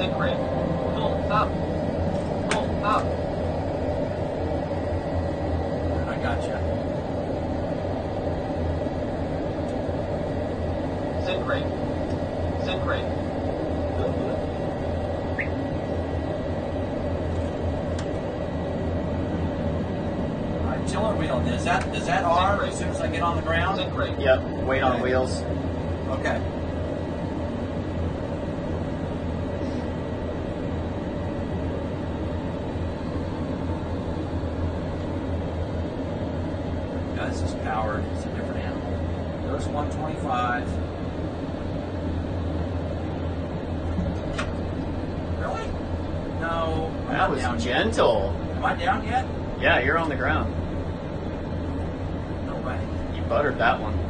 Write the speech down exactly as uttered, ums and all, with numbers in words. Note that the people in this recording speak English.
Sync rate. Full up. Full up. I gotcha. Sync rate. Sync rate. Alright, tiller wheel. Does that does that arm as soon as I get on the ground? Sync rate. Yep, weight on Okay. wheels. Okay. Yeah, this is powered. It's a different animal. There's one twenty-five. Really? No. I'm That not was down yet. gentle. Am I down yet? Yeah, you're on the ground. No way. You buttered that one.